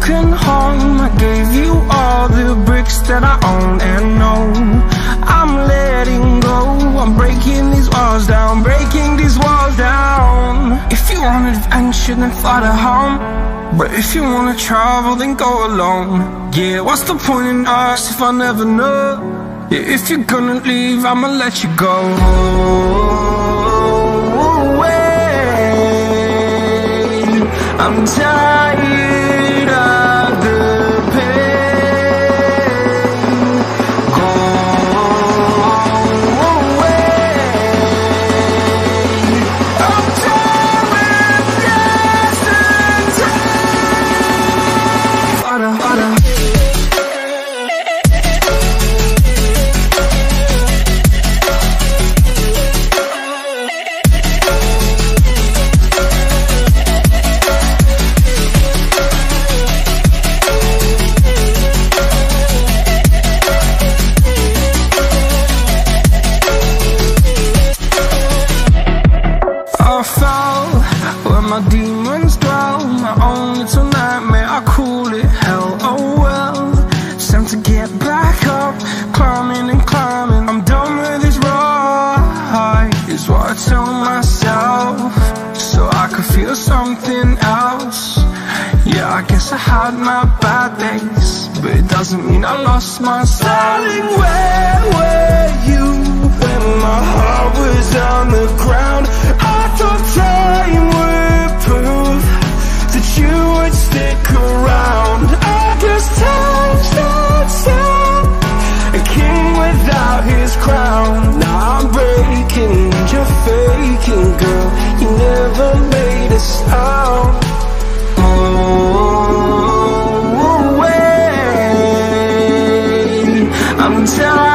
broken home. I gave you all the bricks that I own and know. I'm letting go, I'm breaking these walls down, breaking these walls down. If you want adventure, then fly to home. But if you wanna travel, then go alone. Yeah, what's the point in us if I never know? Yeah, if you're gonna leave, I'ma let you go. I'm tired of the pain. Go away. I'm tired of yesterday. Harder, harder. I fell where my demons dwell, my own little nightmare, I call it hell. Oh well, it's time to get back up, climbing and climbing. I'm done with this ride, is what I tell myself, so I could feel something else. Yeah, I guess I had my bad days, but it doesn't mean I lost myself. Darling, where were you when my heart was on the ground? I thought time would prove that you would stick around. I guess time shuts down a king without his crown. Now I'm breaking, you're faking, girl. You never made a sound. Oh, wait, I'm tired.